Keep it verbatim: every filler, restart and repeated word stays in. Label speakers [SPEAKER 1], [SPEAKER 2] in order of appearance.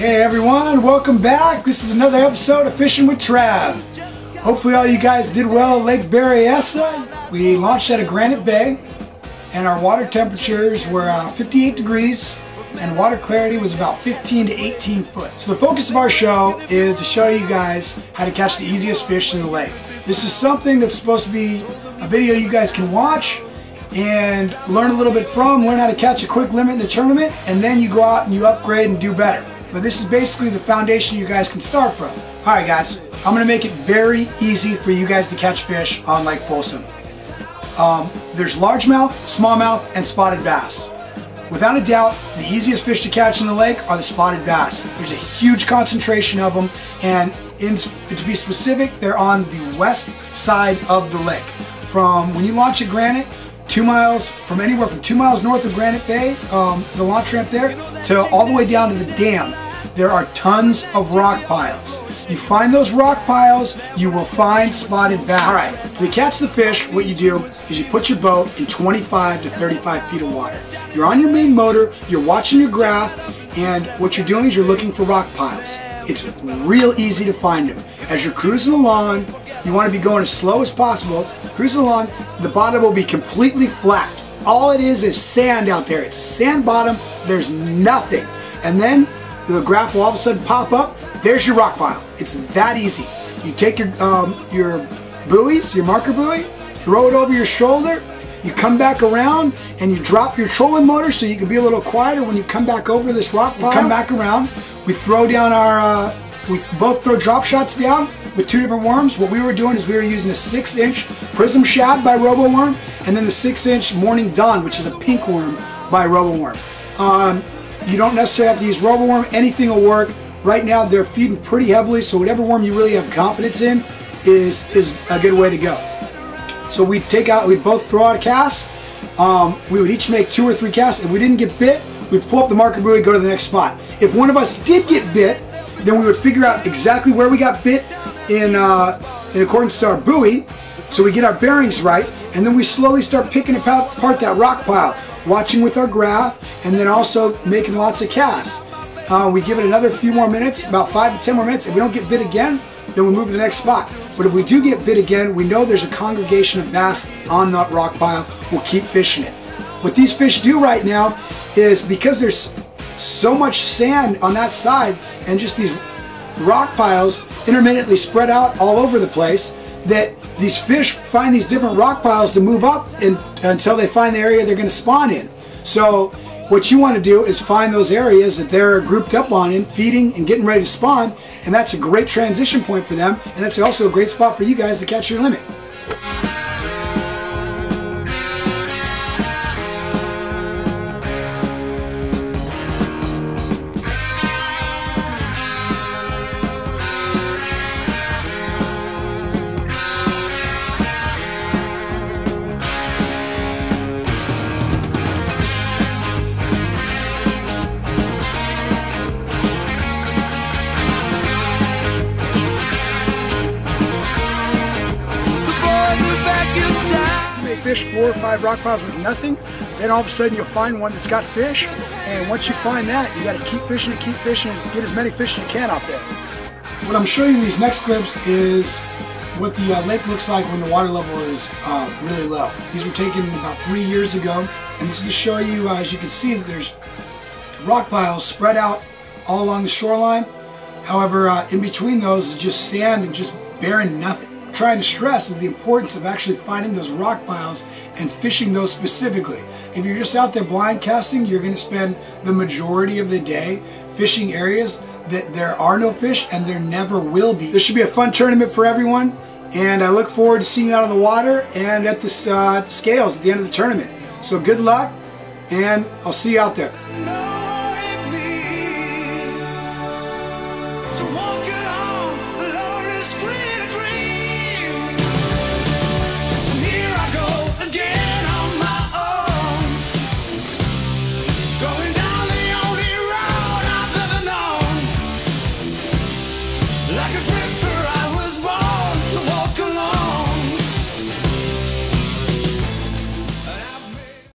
[SPEAKER 1] Hey everyone, welcome back. This is another episode of Fishing with Trav. Hopefully all you guys did well at Lake Berryessa. We launched out of Granite Bay and our water temperatures were uh, fifty-eight degrees and water clarity was about fifteen to eighteen foot. So the focus of our show is to show you guys how to catch the easiest fish in the lake. This is something that's supposed to be a video you guys can watch and learn a little bit from, learn how to catch a quick limit in the tournament, and then you go out and you upgrade and do better. But this is basically the foundation you guys can start from. Alright guys, I'm going to make it very easy for you guys to catch fish on Lake Folsom. Um, there's largemouth, smallmouth, and spotted bass. Without a doubt, the easiest fish to catch in the lake are the spotted bass. There's a huge concentration of them, and in, to be specific, they're on the west side of the lake. From when you launch at Granite, two miles, from anywhere from two miles north of Granite Bay, um, the launch ramp there, to all the way down to the dam, there are tons of rock piles. You find those rock piles, you will find spotted bass. Alright, to catch the fish, what you do is you put your boat in twenty-five to thirty-five feet of water. You're on your main motor, you're watching your graph, and what you're doing is you're looking for rock piles. It's real easy to find them. As you're cruising along, you want to be going as slow as possible. Cruising along, the bottom will be completely flat. All it is is sand out there. It's a sand bottom, there's nothing. And then the graph will all of a sudden pop up. There's your rock pile. It's that easy. You take your um, your buoys, your marker buoy, throw it over your shoulder. You come back around and you drop your trolling motor so you can be a little quieter when you come back over this rock pile. You come back around. We throw down our. Uh, we both throw drop shots down with two different worms. What we were doing is we were using a six-inch Prism Shad by RoboWorm, and then the six-inch Morning Dawn, which is a pink worm by RoboWorm. Um, You don't necessarily have to use RoboWorm. Anything will work. Right now they're feeding pretty heavily, so whatever worm you really have confidence in is is a good way to go. So we take out, we both throw out a cast. Um, we would each make two or three casts. If we didn't get bit, we'd pull up the marker buoy and go to the next spot. If one of us did get bit, then we would figure out exactly where we got bit in uh, in accordance to our buoy, so we get our bearings right, and then we slowly start picking apart that rock pile, watching with our graph, and then also making lots of casts. Uh, we give it another few more minutes, about five to ten more minutes. If we don't get bit again, then we move to the next spot. But if we do get bit again, we know there's a congregation of bass on that rock pile. We'll keep fishing it. What these fish do right now is, because there's so much sand on that side and just these rock piles intermittently spread out all over the place, that these fish find these different rock piles to move up in, until they find the area they're going to spawn in. So what you want to do is find those areas that they're grouped up on in, feeding and getting ready to spawn, and that's a great transition point for them, and that's also a great spot for you guys to catch your limit. Fish four or five rock piles with nothing, then all of a sudden you'll find one that's got fish, and once you find that, you got to keep fishing and keep fishing and get as many fish as you can out there. What I'm showing you in these next clips is what the uh, lake looks like when the water level is uh, really low. These were taken about three years ago, and this is to show you, uh, as you can see, that there's rock piles spread out all along the shoreline. However, uh, in between those is just sand and just barren nothing. Trying to stress is the importance of actually finding those rock piles and fishing those specifically. If you're just out there blind casting, you're going to spend the majority of the day fishing areas that there are no fish and there never will be. This should be a fun tournament for everyone, and I look forward to seeing you out on the water and at the, uh, at the scales at the end of the tournament. So good luck, and I'll see you out there.
[SPEAKER 2] Like a